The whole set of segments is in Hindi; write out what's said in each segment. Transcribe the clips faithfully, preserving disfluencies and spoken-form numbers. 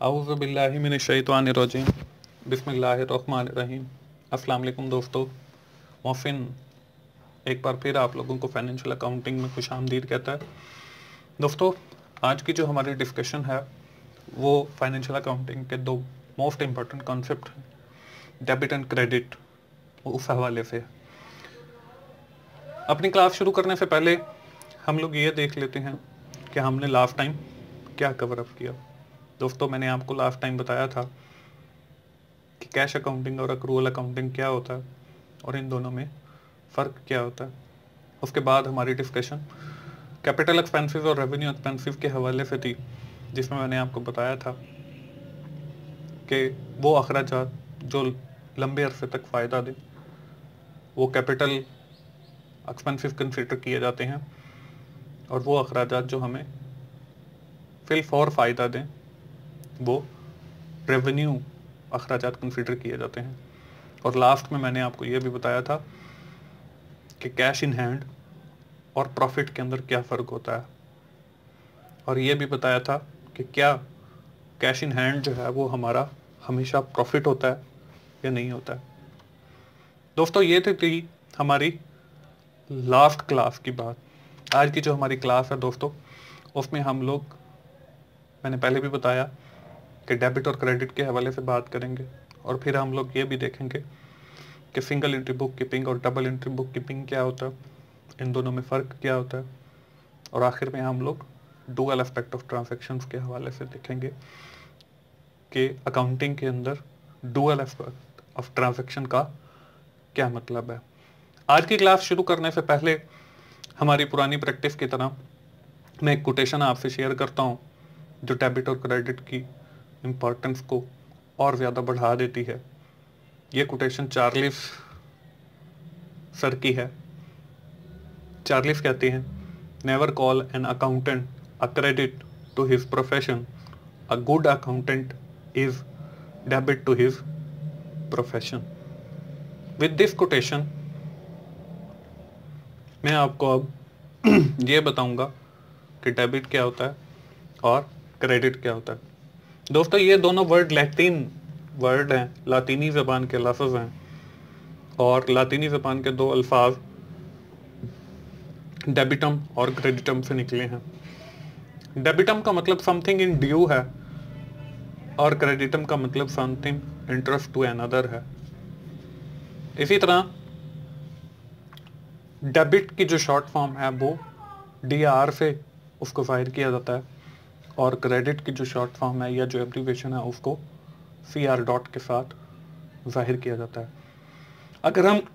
औज़ु बिल्लाहि मिनश्शैतानिर्रजीम बिस्मिल्लाहिर्रहमानिर्रहीम। अस्सलाम वालेकुम दोस्तों, मोहसिन एक बार फिर आप लोगों को फाइनेंशियल अकाउंटिंग में खुशामदीद कहता है। दोस्तों, आज की जो हमारी डिस्कशन है वो फाइनेंशियल अकाउंटिंग के दो मोस्ट इम्पॉर्टेंट कॉन्सेप्ट हैं, डेबिट एंड क्रेडिट, उस हवाले से। अपनी क्लास शुरू करने से पहले हम लोग ये देख लेते हैं कि हमने लास्ट टाइम क्या कवर अप किया। दोस्तों, मैंने आपको लास्ट टाइम बताया था कि कैश अकाउंटिंग और अक्रूवल अकाउंटिंग क्या होता है और इन दोनों में फ़र्क क्या होता है। उसके बाद हमारी डिस्कशन कैपिटल एक्सपेंसेस और रेवेन्यू एक्सपेंसेस के हवाले से थी, जिसमें मैंने आपको बताया था कि वो अखराजात जो लंबे अरसे तक फ़ायदा दें वो कैपिटल एक्सपेंसेस कंसिडर किए जाते हैं, और वो अखराजात जो हमें फिल फॉर फ़ायदा दें वो रेवेन्यू अखराजात कंसिडर किए जाते हैं। और लास्ट में मैंने आपको ये भी बताया था कि कैश इन हैंड और प्रॉफिट के अंदर क्या फ़र्क होता है, और ये भी बताया था कि क्या कैश इन हैंड जो है वो हमारा हमेशा प्रॉफिट होता है या नहीं होता है। दोस्तों, ये थी, थी हमारी लास्ट क्लास की बात। आज की जो हमारी क्लास है दोस्तों, उसमें हम लोग, मैंने पहले भी बताया कि डेबिट और क्रेडिट के हवाले से बात करेंगे, और फिर हम लोग ये भी देखेंगे कि सिंगल एंट्री बुक कीपिंग और डबल एंट्री बुक कीपिंग क्या होता है, इन दोनों में फ़र्क क्या होता है, और आखिर में हम लोग डुअल एस्पेक्ट ऑफ ट्रांजैक्शंस के हवाले से देखेंगे कि अकाउंटिंग के अंदर डुअल एस्पेक्ट ऑफ ट्रांजैक्शन का क्या मतलब है। आज की क्लास शुरू करने से पहले हमारी पुरानी प्रैक्टिस की तरह मैं एक कोटेशन आपसे शेयर करता हूँ जो डेबिट और क्रेडिट की इम्पोर्टेंस को और ज़्यादा बढ़ा देती है। ये कोटेशन चार्लिस सर की है। चार्लिस कहते हैं, never call an accountant a credit to his profession, a good accountant is debit to his profession. With this quotation मैं आपको अब ये बताऊंगा कि डेबिट क्या होता है और क्रेडिट क्या होता है। दोस्तों, ये दोनों वर्ड लैटिन वर्ड हैं, लातीनी ज़बान के लफ्ज़ हैं, और लातीनी ज़बान के दो अल्फाज डेबिटम और क्रेडिटम से निकले हैं। डेबिटम का मतलब समथिंग इन ड्यू है, और क्रेडिटम का मतलब समथिंग इंटरेस्ट टू अनदर है। इसी तरह डेबिट की जो शॉर्ट फॉर्म है वो डी आर से उसको ज़ाहिर किया जाता है, और क्रेडिट की जो शॉर्ट फॉर्म है या जो एब्रीविएशन है उसको सी आर डॉट के साथ ज़ाहिर किया जाता है। अगर हम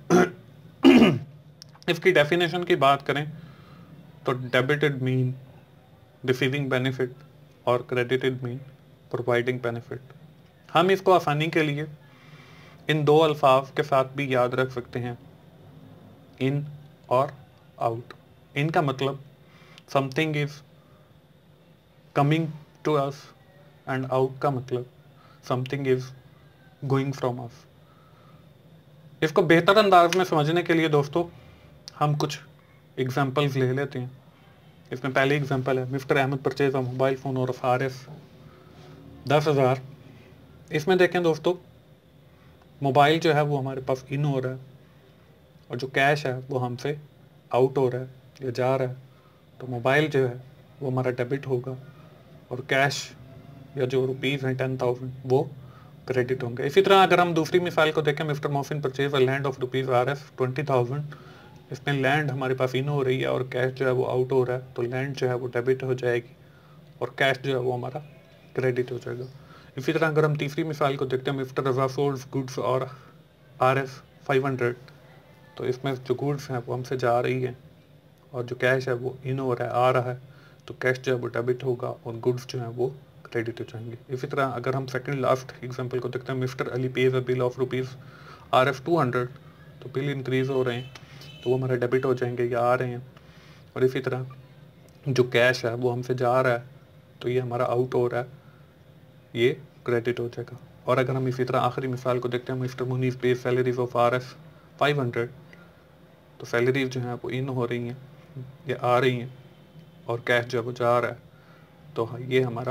इसकी डेफिनेशन की बात करें तो डेबिटेड मीन रिसीविंग बेनिफिट और क्रेडिटेड मीन प्रोवाइडिंग बेनिफिट। हम इसको आसानी के लिए इन दो अल्फाज के साथ भी याद रख सकते हैं, इन और आउट। इन का मतलब something is coming to us, and out का मतलब something is going from us. इसको बेहतर अंदाज में समझने के लिए दोस्तों हम कुछ एग्जांपल्स ले लेते हैं। इसमें पहली एग्जांपल है, mister Ahmed purchase a mobile phone और आर एस दस हज़ार। इसमें देखें दोस्तों, मोबाइल जो है वो हमारे पास इन हो रहा है, और जो कैश है वो हमसे आउट हो रहा है या जा रहा है। तो मोबाइल जो है वो हमारा डेबिट होगा, और कैश या जो रुपीज़ हैं टेन थाउजेंड वो क्रेडिट होंगे। इसी तरह अगर हम दूसरी मिसाल को देखें, mister Mohsin purchase a land of rupees R S twenty thousand. इसमें लैंड हमारे पास इन हो रही है और कैश जो है वो आउट हो रहा है, तो लैंड जो है वो डेबिट हो जाएगी और कैश जो है वो हमारा क्रेडिट हो जाएगा। इसी तरह अगर हम तीसरी मिसाल को देखते हैं, मिस्टर रज़ा सोल्ड गुड्स और आर एस फाइव हंड्रेड, तो इसमें जो गुड्स हैं वो हमसे जा रही है और जो कैश है वो इन हो रहा है, आ रहा है, तो कैश जो है वो डेबिट होगा और गुड्स जो है वो क्रेडिट हो जाएंगे। इसी तरह अगर हम सेकंड लास्ट एग्जांपल को देखते हैं, mister Ali pays a bill of rupees R F two hundred, तो बिल इंक्रीज़ हो रहे हैं तो वो हमारा डेबिट हो जाएंगे या आ रहे हैं। और इसी तरह जो कैश है वो हमसे जा रहा है तो ये हमारा आउट हो रहा है, ये क्रेडिट हो जाएगा। और अगर हम इसी तरह आखिरी मिसाल को देखते हैं, mister Munees pays salaries of R F five hundred, तो सैलरीज जो हैं वो इन हो रही हैं या आ रही हैं और कैश जो है वो जा रहा है, तो ये हमारा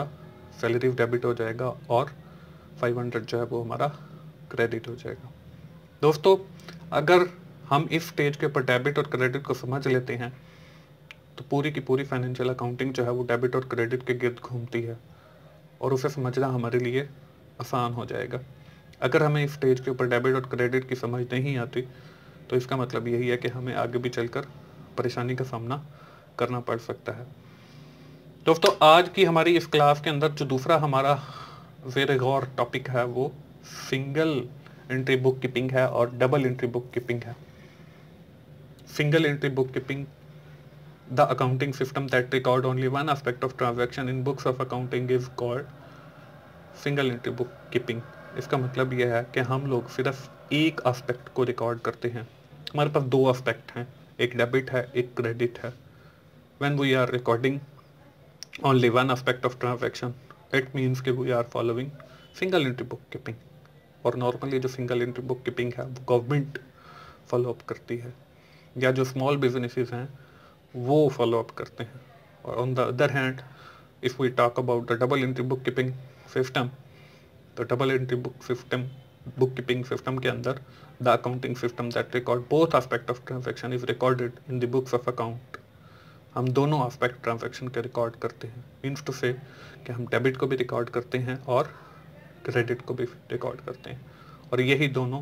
सैलरी डेबिट हो जाएगा और फाइव हंड्रेड जो है वो हमारा क्रेडिट हो जाएगा। दोस्तों, अगर हम इस स्टेज के ऊपर डेबिट और क्रेडिट को समझ लेते हैं तो पूरी की पूरी फाइनेंशियल अकाउंटिंग जो है वो डेबिट और क्रेडिट के गिर्द घूमती है और उसे समझना हमारे लिए आसान हो जाएगा। अगर हमें इस स्टेज के ऊपर डेबिट और क्रेडिट की समझ नहीं आती तो इसका मतलब यही है कि हमें आगे भी चलकर परेशानी का सामना करना पड़ सकता है। दोस्तों, आज की हमारी इस क्लास के अंदर जो दूसरा हमारा वेरी गौर टॉपिक है वो सिंगल एंट्री बुक कीपिंग है और डबल एंट्री बुक कीपिंग है। Single entry book keeping, the accounting system that record only one aspect of transaction in books of accounting is called single entry book keeping। इसका मतलब यह है कि हम लोग सिर्फ एक एस्पेक्ट को रिकॉर्ड करते हैं। हमारे पास दो एस्पेक्ट हैं, एक डेबिट है, एक क्रेडिट है। when we are recording only one aspect of transaction it means कि we are following single entry book keeping। और नॉर्मली जो सिंगल एंट्री बुक कीपिंग है वो गवर्नमेंट फॉलो अप करती है या जो स्मॉल बिजनेसेस हैं वो फॉलो अप करते हैं। और on the other hand if we talk about the double entry book keeping system, तो double entry book system book keeping system के अंदर the accounting system that record both aspect of transaction is recorded in the books of account. हम दोनों एस्पेक्ट ट्रांजैक्शन के रिकॉर्ड करते हैं। मीन्स टू से कि हम डेबिट को भी रिकॉर्ड करते हैं और क्रेडिट को भी रिकॉर्ड करते हैं। और यही दोनों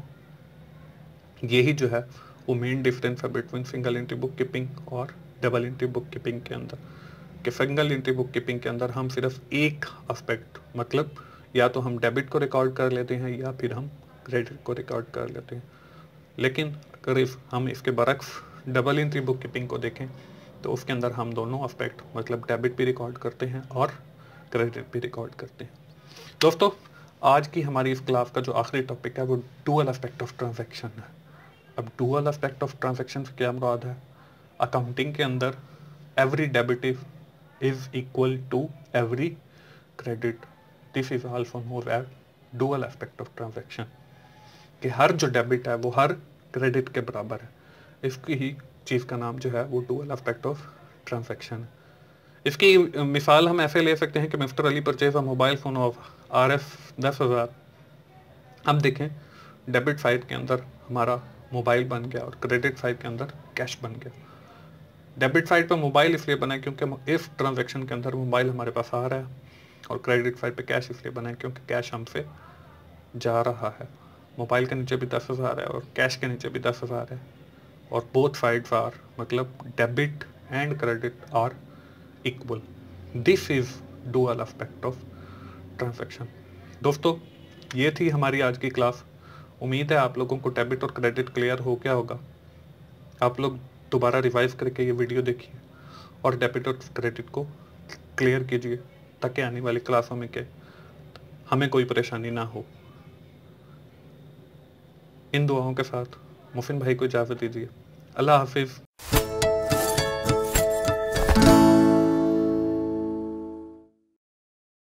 यही जो है वो मेन डिफरेंस है between single entry book keeping और डबल एंट्री बुक कीपिंग के अंदर। कि सिंगल एंट्री बुक कीपिंग के अंदर हम सिर्फ एक एस्पेक्ट, मतलब या तो हम डेबिट को रिकॉर्ड कर लेते हैं या फिर हम क्रेडिट को रिकॉर्ड कर लेते हैं। लेकिन अगर इस हम इसके बरक्स डबल एंट्री बुक कीपिंग को देखें तो उसके अंदर हम दोनों एस्पेक्ट, मतलब डेबिट भी रिकॉर्ड करते हैं और क्रेडिट भी रिकॉर्ड करते हैं। दोस्तों, आज की हमारी इस क्लास का जो आखिरी टॉपिक है वो डुअल एस्पेक्ट ऑफ ट्रांजैक्शन है। अब डुअल एस्पेक्ट ऑफ ट्रांजैक्शन से क्या मुराद है? अकाउंटिंग के अंदर every debit is equal to every credit. This is also known as dual aspect of transaction. कि हर जो डेबिट है वो हर क्रेडिट के बराबर है। इसकी ही चीज़ का नाम जो है वो डुअल एस्पेक्ट ऑफ ट्रांजैक्शन है। इसकी मिसाल हम ऐसे ले सकते हैं कि mister Ali purchase a mobile phone of R F दस हज़ार। हम देखें डेबिट साइड के अंदर हमारा मोबाइल बन गया और क्रेडिट साइड के अंदर कैश बन गया। डेबिट साइड पे मोबाइल इसलिए बना है क्योंकि इस ट्रांजैक्शन के अंदर मोबाइल हमारे पास आ रहा है, और क्रेडिट साइड पे कैश इसलिए बना है क्योंकि कैश हमसे जा रहा है। मोबाइल के नीचे भी दस हज़ार है और कैश के नीचे भी दस हज़ार है, और बोथ साइड्स आर, मतलब debit and credit are equal. This is dual aspect of transaction. दोस्तों, ये थी हमारी आज की क्लास। उम्मीद है आप लोगों को डेबिट और क्रेडिट क्लियर हो गया होगा। आप लोग दोबारा रिवाइज करके ये वीडियो देखिए और डेबिट और क्रेडिट को क्लियर कीजिए ताकि आने वाली क्लासों में के हमें कोई परेशानी ना हो। इन दुआओं के साथ मोहसिन भाई को इजाज़त दीजिए। अल्लाह हाफिज़।